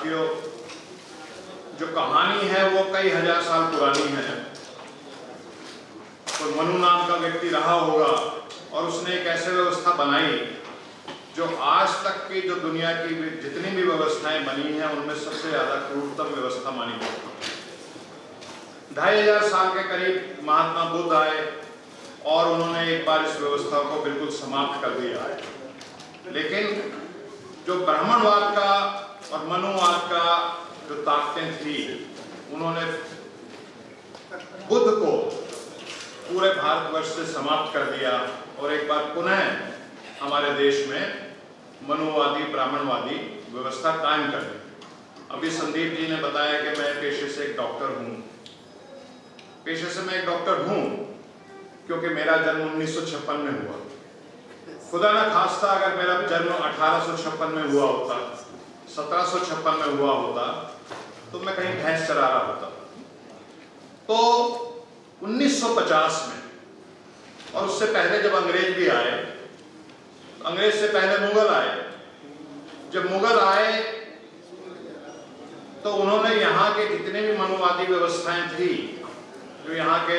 साथियों, जो कहानी है वो कई हजार साल पुरानी है। तो मनु नाम का व्यक्ति रहा होगा और उसने एक ऐसी व्यवस्था बनाई जो आज तक की जो दुनिया की जितनी भी व्यवस्थाएं बनी हैं उनमें सबसे ज्यादा क्रूरतम व्यवस्था मानी जाती है। 2500 साल के करीब महात्मा बुद्ध आए और उन्होंने एक बार इस व्यवस्था को बिल्कुल समाप्त कर दिया है। लेकिन जो ब्राह्मणवाद का और मनुवाद का जो ताकतें थी, उन्होंने बुद्ध को पूरे भारतवर्ष से समाप्त कर दिया और एक बार पुनः हमारे देश में मनुवादी ब्राह्मणवादी व्यवस्था कायम कर दी। अभी संदीप जी ने बताया कि मैं पेशे से एक डॉक्टर हूँ। पेशे से मैं एक डॉक्टर हूँ क्योंकि मेरा जन्म 1956 में हुआ। खुदा ना खास्ता अगर मेरा जन्म 1856 में हुआ होता, 1756 में हुआ होता, तो मैं कहीं भैंस चरा रहा होता। तो 1950 में और उससे पहले जब अंग्रेज भी आए, अंग्रेज से पहले मुगल आए। जब मुगल आए तो उन्होंने यहाँ के जितने भी मनुवादी व्यवस्थाएं थी, जो यहाँ के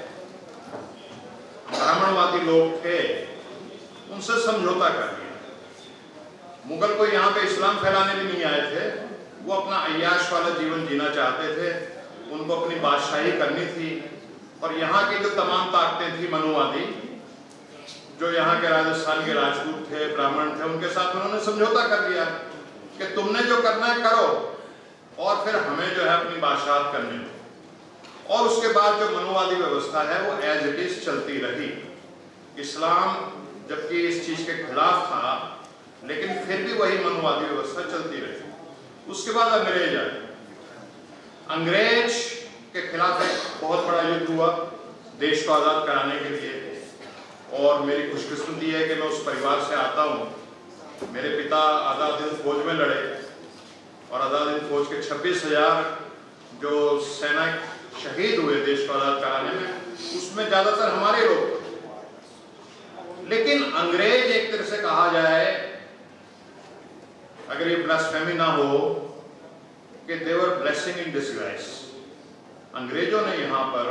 ब्राह्मणवादी लोग थे, उनसे समझौता कर दिया। मुगल को यहाँ पे इस्लाम फैलाने भी नहीं आए थे, वो अपना अय्याश वाला जीवन जीना चाहते थे, उनको अपनी बादशाही करनी थी। और यहाँ की जो तमाम ताकतें थी मनुवादी, जो यहाँ के राजस्थान के राजपूत थे, ब्राह्मण थे, उनके साथ उन्होंने समझौता कर दिया कि तुमने जो करना है करो और फिर हमें जो है अपनी बादशाहत करनी दो। और उसके बाद जो मनुवादी व्यवस्था है वो एज इट इज चलती रही। इस्लाम जबकि इस चीज के खिलाफ था, लेकिन फिर भी वही मनुवादी व्यवस्था चलती रही। उसके बाद अंग्रेज आए। अंग्रेज के खिलाफ एक बहुत बड़ा युद्ध हुआ देश को आजाद कराने के लिए। और मेरी खुशकिस्मती है कि मैं उस परिवार से आता हूँ। मेरे पिता आजाद हिंद फौज में लड़े और आजाद हिंद फौज के 26,000 जो सैनिक शहीद हुए देश को आजाद कराने में, उसमें ज्यादातर हमारे लोग थे। लेकिन अंग्रेज एक तरह से कहा जाए, अगर ये ब्लास्फेमी ना हो, कि दे वर ब्लेसिंग इन डिसगाइज। अंग्रेजों ने यहाँ पर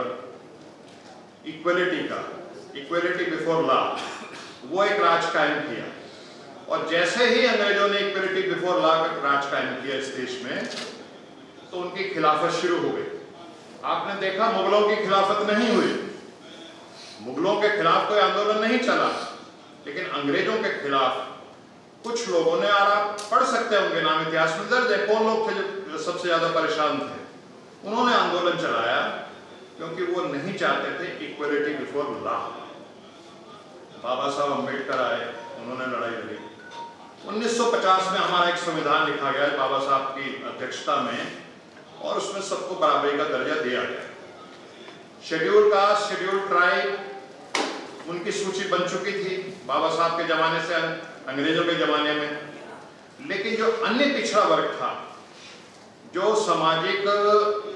इक्वलिटी बिफोर लॉ, वो एक राज कायम किया। और जैसे ही अंग्रेजों ने इक्वलिटी बिफोर लॉ का राज कायम किया इस देश में, तो उनकी खिलाफत शुरू हो गई। आपने देखा मुगलों की खिलाफत नहीं हुई, मुगलों के खिलाफ कोई आंदोलन नहीं चला, लेकिन अंग्रेजों के खिलाफ कुछ लोगों ने, और आप पढ़ सकते हैं उनके नाम इतिहास में दर्ज है, कौन लोग थे जो सबसे ज्यादा परेशान थे। उन्होंने आंदोलन चलाया क्योंकि वो नहीं चाहते थे इक्वलिटी बिफोर लॉ। बाबा साहब अम्बेडकर आए, उन्होंने लड़ाई लड़ी। 1950 में हमारा एक संविधान लिखा गया है बाबा साहब की अध्यक्षता में, और उसमें सबको बराबरी का दर्जा दिया गया। शेड्यूल कास्ट, शेड्यूल ट्राइब, उनकी सूची बन चुकी थी बाबा साहब के जमाने से, अंग्रेजों के जमाने में। लेकिन जो अन्य पिछड़ा वर्ग था, जो सामाजिक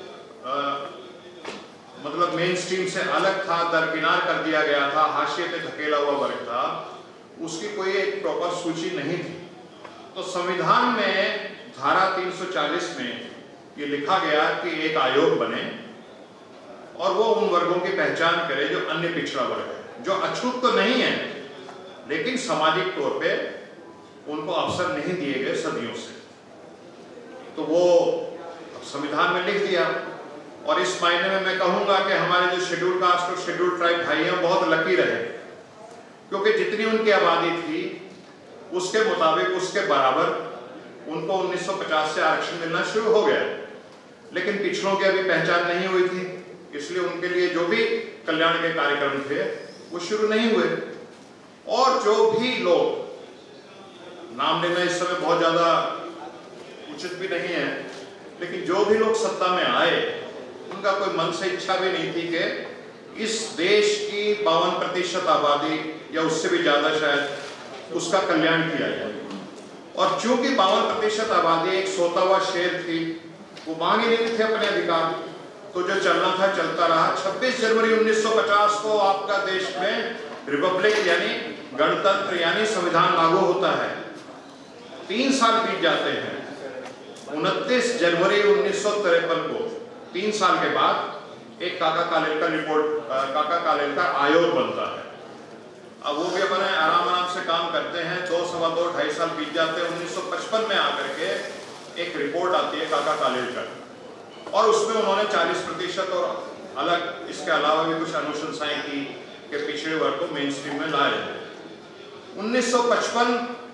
मतलब मेन स्ट्रीम से अलग था, दरकिनार कर दिया गया था, हाशिए पे धकेला हुआ वर्ग था, उसकी कोई एक प्रॉपर सूची नहीं थी। तो संविधान में धारा 340 में ये लिखा गया कि एक आयोग बने और वो उन वर्गों की पहचान करे जो अन्य पिछड़ा वर्ग है, जो अछूत तो नहीं है लेकिन सामाजिक तौर पे उनको अवसर नहीं दिए गए सदियों से। तो वो संविधान में लिख दिया। और इस मायने में मैं कहूंगा कि हमारे जो शेड्यूल कास्ट और शेड्यूल ट्राइब भाई हैं बहुत लकी रहे, क्योंकि जितनी उनकी आबादी थी उसके मुताबिक, उसके बराबर उनको 1950 से आरक्षण मिलना शुरू हो गया। लेकिन पिछड़ों की अभी पहचान नहीं हुई थी, इसलिए उनके लिए जो भी कल्याण के कार्यक्रम थे वो शुरू नहीं हुए। और जो भी लोग, नाम लेना इस समय बहुत ज्यादा उचित भी नहीं है, लेकिन जो भी लोग सत्ता में आए, उनका कोई मन से इच्छा भी नहीं थी कि इस देश की 52% आबादी या उससे भी ज्यादा शायद उसका कल्याण किया जाए। और चूंकि 52% आबादी एक सोता हुआ शेर थी, वो मांग ही नहीं थे अपने अधिकार, तो जो चलना था चलता रहा। 26 जनवरी 1950 को आपका देश में रिपब्लिक यानी गणतंत्र यानी संविधान लागू होता है। 3 साल बीत जाते हैं 29 जनवरी 1953 को 3 साल के बाद एक काका कालेलकर आयोग बनता है। अब वो भी अपने आराम से काम करते हैं। 2, सवा 2, 2.5 साल बीत जाते हैं। 1955 में आकर के एक रिपोर्ट आती है काका कालेलकर, और उसमें उन्होंने 40% और अलग इसके अलावा भी कुछ अनुशंसाएं की कि पिछड़े वर्ग को मेन स्ट्रीम में लाया जाए। 1955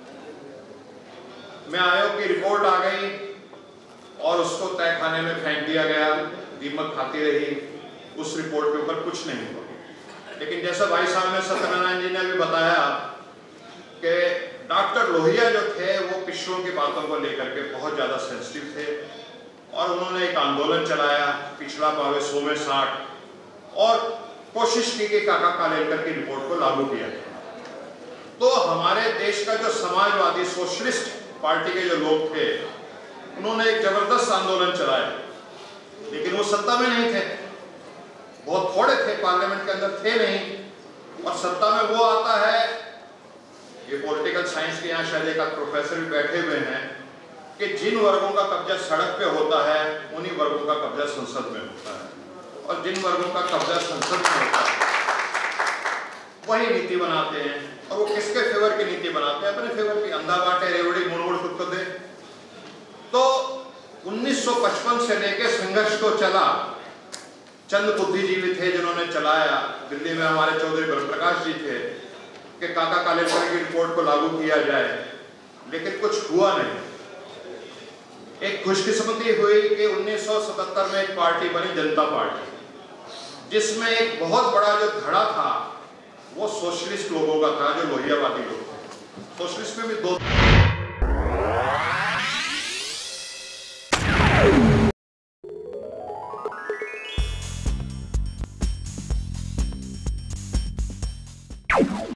में आयोग की रिपोर्ट आ गई और उसको तय खाने में फेंक दिया गया। दीमक खाती रही, उस रिपोर्ट के ऊपर कुछ नहीं हुआ। लेकिन जैसा भाई साहब ने सत्यनारायण जी ने भी बताया कि डॉक्टर लोहिया जो थे वो पिछड़ों की बातों को लेकर के बहुत ज्यादा सेंसिटिव थे, और उन्होंने एक आंदोलन चलाया, पिछड़ा पावे 100 में 60, और कोशिश की कि काका कालेलकर की रिपोर्ट को लागू किया जाए। तो हमारे देश का जो समाजवादी सोशलिस्ट पार्टी के जो लोग थे, उन्होंने एक जबरदस्त आंदोलन चलाया, लेकिन वो सत्ता में नहीं थे। बहुत थोड़े थे, पार्लियामेंट के अंदर थे नहीं। और सत्ता में वो आता है, ये पॉलिटिकल साइंस के यहाँ शायद एक प्रोफेसर भी बैठे हुए हैं, कि जिन वर्गों का कब्जा सड़क पे होता है उन्हीं वर्गों का कब्जा संसद में होता है, और जिन वर्गों का कब्जा संसद में होता है वही नीति बनाते हैं। और वो किसके फेवर की नीति बनाते हैं? अपने फेवर की। अंधा बांटे रेवड़ी मुड़मुड़ खुद को दे। तो 1955 से लेके संघर्ष को चला। चंद बुद्धिजीवी थे जिन्होंने चलाया। दिल्ली में हमारे चौधरी ब्रह्मप्रकाश जी थे कि काका कालेलकर की रिपोर्ट को लागू किया जाए, लेकिन कुछ हुआ नहीं। एक खुशकिस्मती हुई कि 1977 में एक पार्टी बनी, जनता पार्टी, जिसमें एक बहुत बड़ा जो धड़ा था वो सोशलिस्ट लोगों का था, जो लोहियावादी लोग थे। सोशलिस्ट में भी 2